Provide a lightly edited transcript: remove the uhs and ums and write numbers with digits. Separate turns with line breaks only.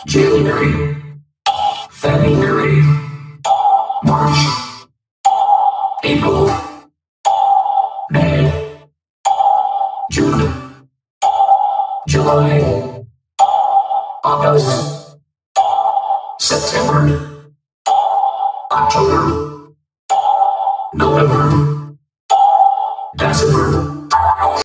January, February, March, April, May, June, July, August, September, October, November.